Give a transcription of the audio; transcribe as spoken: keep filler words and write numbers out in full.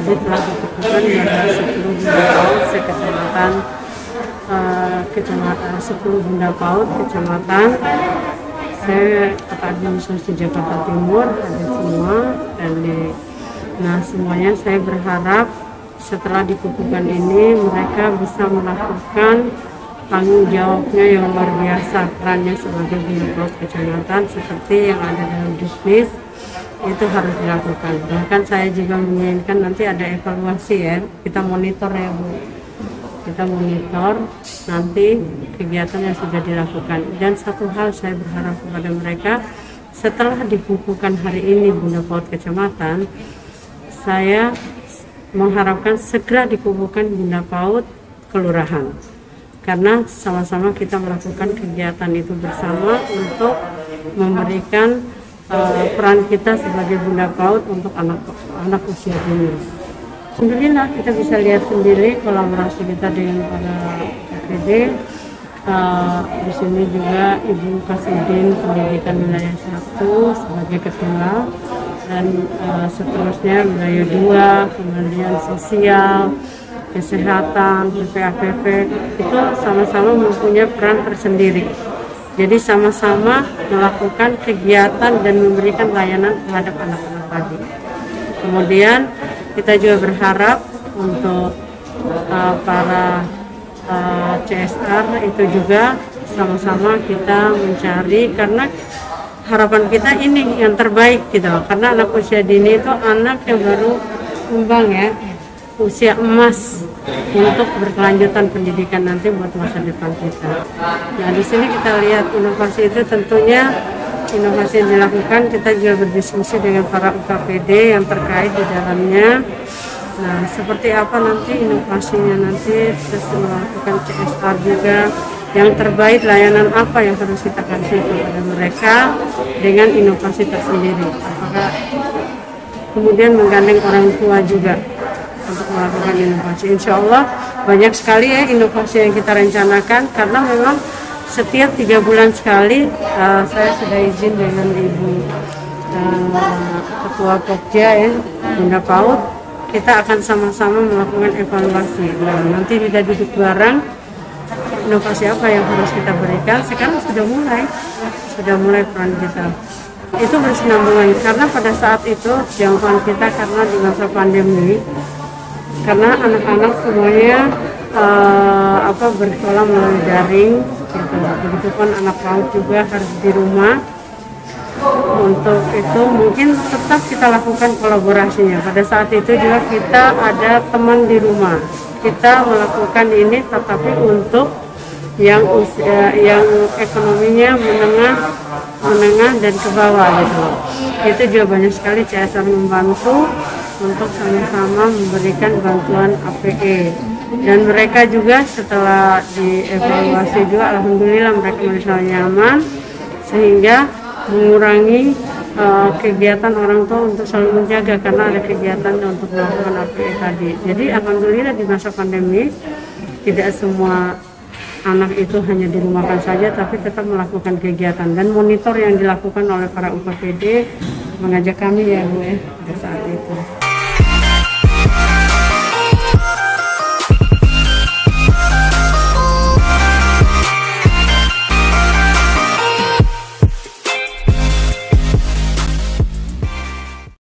tadi telah ditentukan pada sepuluh Bunda Paut sekecamatan uh, kecamatan sepuluh Bunda Paut kecamatan. Saya Kepala Administrasi Jakarta Timur ada semua dan di, nah semuanya saya berharap setelah dikukuhkan ini mereka bisa melakukan tanggung jawabnya yang luar biasa, perannya sebagai Bunda Paut kecamatan seperti yang ada dalam bisnis itu harus dilakukan. Bahkan saya juga menginginkan nanti ada evaluasi ya, kita monitor ya Bu, kita monitor nanti kegiatan yang sudah dilakukan. Dan satu hal saya berharap kepada mereka, setelah dikukuhkan hari ini Bunda Paut kecamatan, saya mengharapkan segera dikukuhkan Bunda Paut kelurahan, karena sama-sama kita melakukan kegiatan itu bersama untuk memberikan uh, peran kita sebagai Bunda Paut untuk anak anak usia dini. Alhamdulillah kita bisa lihat sendiri kolaborasi kita dengan para K P D. Uh, di sini juga Ibu Kasudin Pendidikan Wilayah satu sebagai ketua, dan uh, seterusnya wilayah dua, kemudian sosial, kesehatan, P P A P P itu sama-sama mempunyai peran tersendiri. Jadi sama-sama melakukan kegiatan dan memberikan layanan terhadap anak-anak tadi. Kemudian kita juga berharap untuk uh, para uh, C S R itu juga sama-sama kita mencari, karena harapan kita ini yang terbaik gitu. Karena anak usia dini itu anak yang baru kembang ya, usia emas untuk berkelanjutan pendidikan nanti buat masa depan kita. Nah di sini kita lihat inovasi itu tentunya inovasi yang dilakukan, kita juga berdiskusi dengan para U K P D yang terkait di dalamnya. Nah seperti apa nanti inovasinya, nanti kita melakukan C S R juga yang terbaik, layanan apa yang harus kita kasih kepada mereka dengan inovasi tersendiri. Apakah kemudian menggandeng orang tua juga untuk melakukan inovasi. Insya Allah banyak sekali ya inovasi yang kita rencanakan, karena memang setiap tiga bulan sekali uh, saya sudah izin dengan Ibu uh, Ketua Pokja ya, Bunda Paut, kita akan sama-sama melakukan evaluasi. Nah, nanti kita duduk bareng, inovasi apa yang harus kita berikan. Sekarang sudah mulai, sudah mulai peran kita. Itu bersinambungan, karena pada saat itu jangkauan kita karena di masa pandemi, karena anak-anak semuanya uh, apa bersekolah melalui daring gitu. Begitupun anak PAUD juga harus di rumah. Untuk itu mungkin tetap kita lakukan kolaborasinya. Pada saat itu juga kita ada teman di rumah, kita melakukan ini tetapi untuk yang usia, yang ekonominya menengah menengah dan ke bawah gitu. Itu juga banyak sekali C S R membantu untuk sama-sama memberikan bantuan A P E, dan mereka juga setelah dievaluasi juga alhamdulillah mereka merasa nyaman sehingga mengurangi uh, kegiatan orang tua untuk selalu menjaga, karena ada kegiatan untuk melakukan A P E tadi. Jadi alhamdulillah di masa pandemi tidak semua anak itu hanya dirumahkan saja, tapi tetap melakukan kegiatan, dan monitor yang dilakukan oleh para U K P D mengajak kami ya Bu ya pada saat itu.